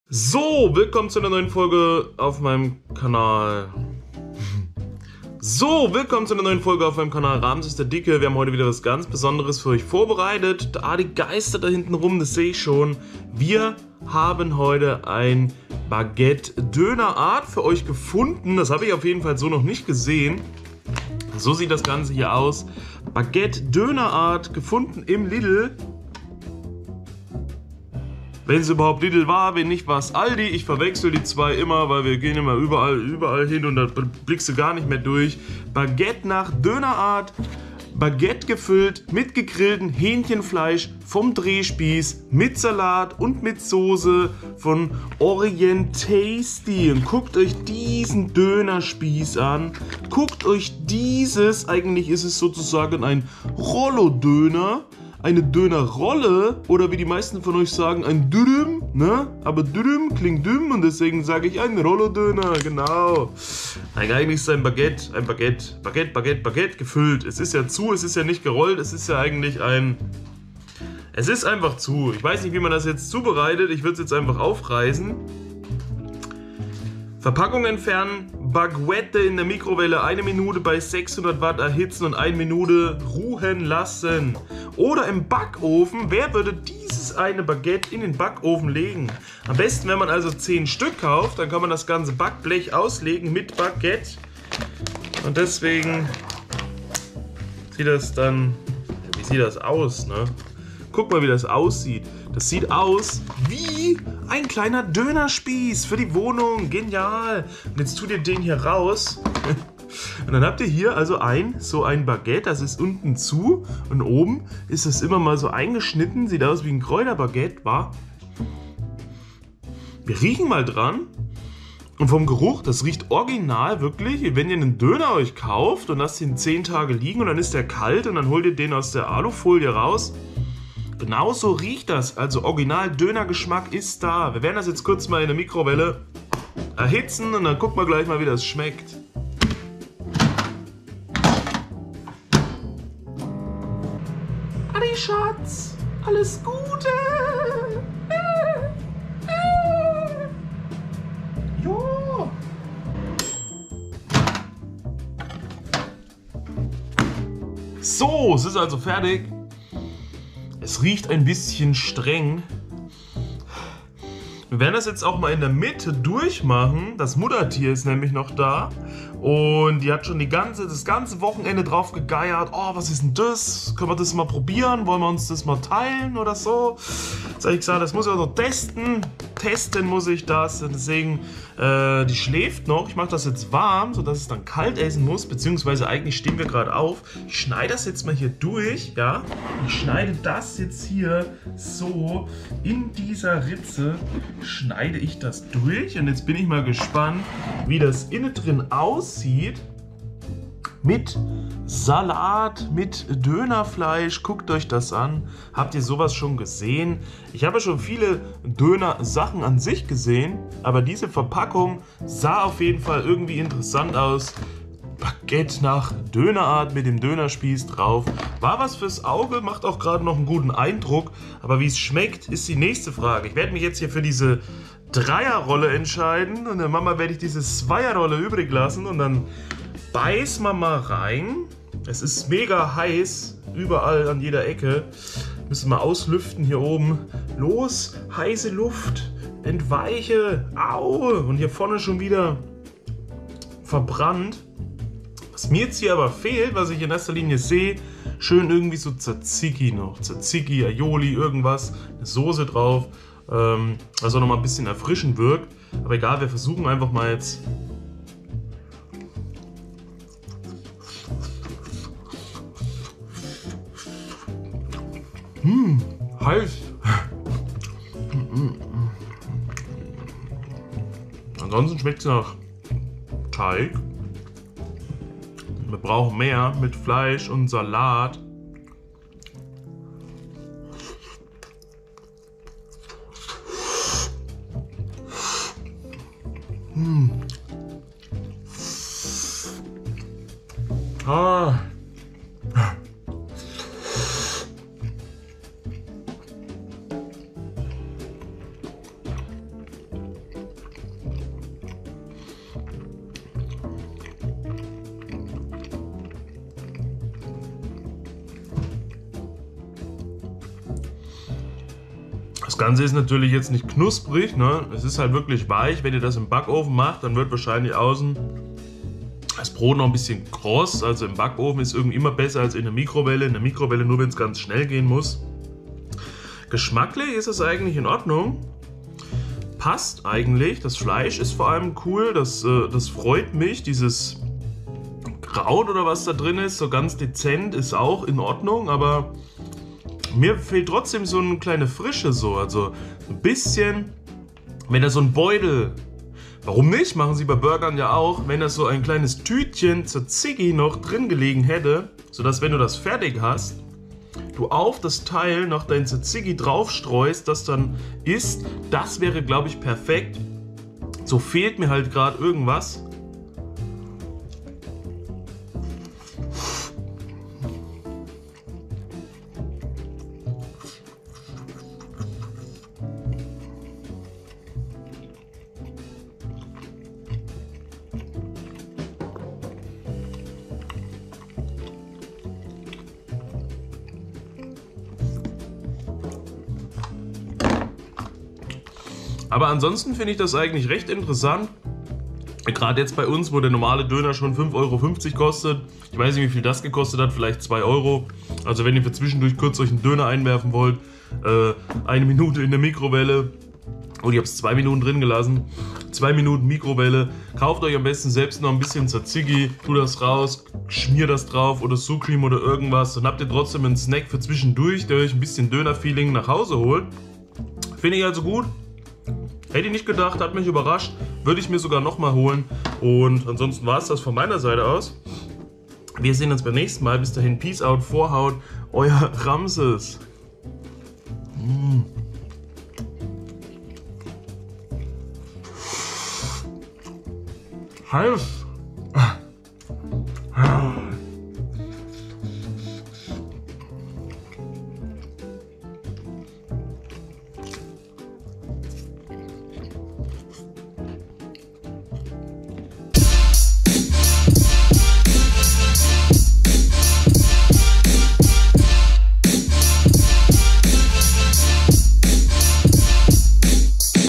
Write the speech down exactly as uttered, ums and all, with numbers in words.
So, willkommen zu einer neuen Folge auf meinem Kanal. So, willkommen zu einer neuen Folge auf meinem Kanal Ramses der Dicke. Wir haben heute wieder was ganz Besonderes für euch vorbereitet. Da die Geister da hinten rum, das sehe ich schon. Wir haben heute ein Baguette-Dönerart für euch gefunden. Das habe ich auf jeden Fall so noch nicht gesehen. So sieht das Ganze hier aus. Baguette-Dönerart gefunden im Lidl. Wenn es überhaupt Lidl war, wenn nicht, war es Aldi. Ich verwechsel die zwei immer, weil wir gehen immer überall, überall hin und da blickst du gar nicht mehr durch. Baguette nach Dönerart, Baguette gefüllt mit gegrilltem Hähnchenfleisch vom Drehspieß, mit Salat und mit Soße von Orient Tasty. Und guckt euch diesen Dönerspieß an. Guckt euch dieses, eigentlich ist es sozusagen ein Rollo-Döner. Eine Dönerrolle oder wie die meisten von euch sagen, ein Dürüm, ne? Aber Dürüm klingt dumm und deswegen sage ich ein Rollo-Döner, genau. Eigentlich ist es ein Baguette, ein Baguette, Baguette, Baguette, Baguette gefüllt. Es ist ja zu, es ist ja nicht gerollt, es ist ja eigentlich ein... Es ist einfach zu. Ich weiß nicht, wie man das jetzt zubereitet, ich würde es jetzt einfach aufreißen. Verpackung entfernen, Baguette in der Mikrowelle eine Minute bei sechshundert Watt erhitzen und eine Minute ruhen lassen. Oder im Backofen, wer würde dieses eine Baguette in den Backofen legen? Am besten, wenn man also zehn Stück kauft, dann kann man das ganze Backblech auslegen mit Baguette. Und deswegen sieht das dann, wie sieht das aus, ne? Guck mal, wie das aussieht. Das sieht aus wie ein kleiner Dönerspieß für die Wohnung. Genial. Und jetzt tut ihr den hier raus. Und dann habt ihr hier also ein, so ein Baguette. Das ist unten zu. Und oben ist es immer mal so eingeschnitten. Sieht aus wie ein Kräuterbaguette, wa? Wir riechen mal dran. Und vom Geruch, das riecht original wirklich, wie wenn ihr einen Döner euch kauft und lasst ihn zehn Tage liegen und dann ist der kalt und dann holt ihr den aus der Alufolie raus. Genauso riecht das, also original Dönergeschmack ist da. Wir werden das jetzt kurz mal in der Mikrowelle erhitzen und dann gucken wir gleich mal, wie das schmeckt. Adi Schatz, alles Gute! Jo! So, es ist also fertig. Es riecht ein bisschen streng. Wir werden das jetzt auch mal in der Mitte durchmachen. Das Muttertier ist nämlich noch da. Und die hat schon die ganze, das ganze Wochenende drauf gegeiert. Oh, was ist denn das? Können wir das mal probieren? Wollen wir uns das mal teilen oder so? Jetzt habe ich gesagt, das muss ich auch noch testen. Testen muss ich das. Und deswegen, äh, die schläft noch. Ich mache das jetzt warm, sodass es dann kalt essen muss. Beziehungsweise eigentlich stehen wir gerade auf. Ich schneide das jetzt mal hier durch. Ja? Ich schneide das jetzt hier so in dieser Ritze. Schneide ich das durch. Und jetzt bin ich mal gespannt, wie das innen drin aussieht. Sieht mit Salat, mit Dönerfleisch. Guckt euch das an. Habt ihr sowas schon gesehen? Ich habe schon viele Döner-Sachen an sich gesehen, aber diese Verpackung sah auf jeden Fall irgendwie interessant aus. Baguette nach Dönerart mit dem Dönerspieß drauf. War was fürs Auge, macht auch gerade noch einen guten Eindruck. Aber wie es schmeckt, ist die nächste Frage. Ich werde mich jetzt hier für diese Dreierrolle entscheiden und der Mama werde ich diese Zweierrolle übrig lassen und dann beißen wir mal rein. Es ist mega heiß, überall an jeder Ecke. Müssen wir auslüften hier oben. Los, heiße Luft, entweiche. Au! Und hier vorne schon wieder verbrannt. Was mir jetzt hier aber fehlt, was ich in erster Linie sehe, schön irgendwie so Tzatziki noch. Tzatziki, Aioli, irgendwas, eine Soße drauf. Ähm, was auch noch mal ein bisschen erfrischend wirkt. Aber egal, wir versuchen einfach mal jetzt. Hm, heiß. Ansonsten schmeckt es nach Teig. Wir brauchen mehr mit Fleisch und Salat. Hm. Ah. Ganze ist natürlich jetzt nicht knusprig, ne? Es ist halt wirklich weich. Wenn ihr das im Backofen macht, dann wird wahrscheinlich außen das Brot noch ein bisschen kross. Also im Backofen ist irgendwie immer besser als in der Mikrowelle. In der Mikrowelle nur, wenn es ganz schnell gehen muss. Geschmacklich ist es eigentlich in Ordnung. Passt eigentlich. Das Fleisch ist vor allem cool. Das, äh, das freut mich. Dieses Kraut oder was da drin ist, so ganz dezent, ist auch in Ordnung. Aber mir fehlt trotzdem so eine kleine Frische so. Also ein bisschen, wenn da so ein Beutel... Warum nicht? Machen sie bei Burgern ja auch, wenn da so ein kleines Tütchen Tzatziki noch drin gelegen hätte, sodass, wenn du das fertig hast, du auf das Teil noch dein Tzatziki draufstreust, das dann isst. Das wäre, glaube ich, perfekt. So fehlt mir halt gerade irgendwas. Aber ansonsten finde ich das eigentlich recht interessant. Gerade jetzt bei uns, wo der normale Döner schon fünf Euro fünfzig kostet. Ich weiß nicht, wie viel das gekostet hat, vielleicht zwei Euro. Also wenn ihr für zwischendurch kurz euch einen Döner einwerfen wollt, äh, eine Minute in der Mikrowelle. Und ich habe es zwei Minuten drin gelassen. Zwei Minuten Mikrowelle. Kauft euch am besten selbst noch ein bisschen Tzatziki, tut das raus, schmiert das drauf oder Sucreme oder irgendwas. Dann habt ihr trotzdem einen Snack für zwischendurch, der euch ein bisschen Döner-Feeling nach Hause holt. Finde ich also gut. Hätte ich nicht gedacht, hat mich überrascht. Würde ich mir sogar nochmal holen. Und ansonsten war es das von meiner Seite aus. Wir sehen uns beim nächsten Mal. Bis dahin, Peace out, Vorhaut, euer Ramses. Mm. Heiß.